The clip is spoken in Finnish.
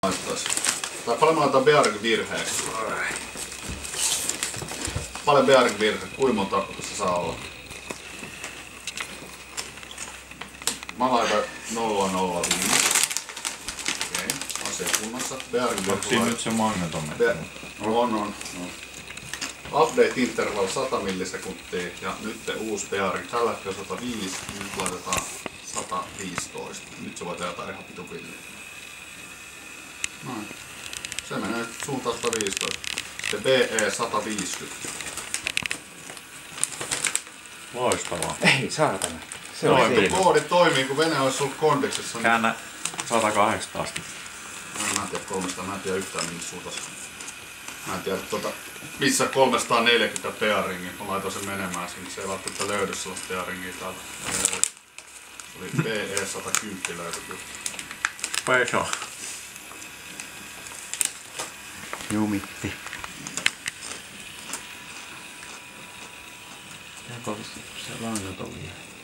Tai paljon mä laitan Bearing virheeksi. Paljon Bearing virhe, kuinka monta se saa olla? Mä laitan 005. Okei, asia kunnossa. Bearing virhe. Onko siinä nyt se magnetometri? On. Update interval 100 millisekuntia ja nyt uusi bearing. Tällä hetkellä 105, nyt laitetaan 115. Nyt se voi tehdä ihan pitu pilliä. Noin. Se menee suuntaan 115. Sitten BE 150. Loistavaa. Ei saatana. Se on siinä. Koodi toimii, kun vene olisi ollut kondiksessa. Käännä 108 asti. Mä en tiedä 300, mä en tiedä yhtään missä suuntaan. Mä en tiedä missä 340 bearingia. Mä laitoin sen menemään sinne. Se ei välttämättä löydy sellaista bearingia täältä. Se oli BE 110 löydy kyllä. Special. Jumitti. Joko se langat oli?